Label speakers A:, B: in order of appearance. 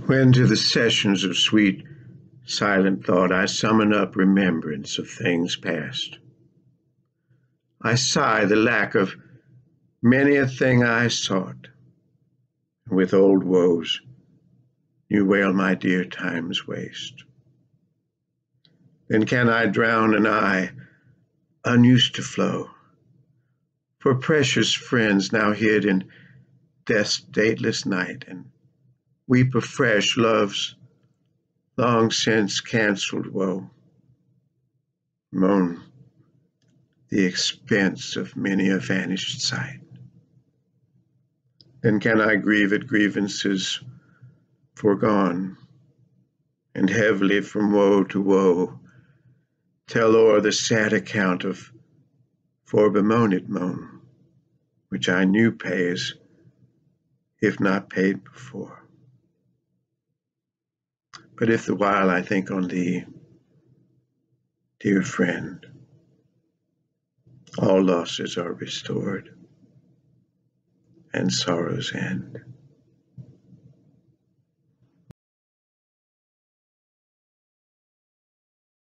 A: When to the sessions of sweet silent thought I summon up remembrance of things past, I sigh the lack of many a thing I sought, and with old woes you wail my dear time's waste. Then can I drown an eye unused to flow, for precious friends now hid in death's dateless night, and weep afresh love's long since cancell'd woe, moan the expense of many a vanish'd sight. Then can I grieve at grievances foregone, and heavily from woe to woe tell o'er the sad account of fore-bemoaned moan, which I knew pays, if not paid before. But if the while I think on thee, dear friend, all losses are restored, and sorrows end.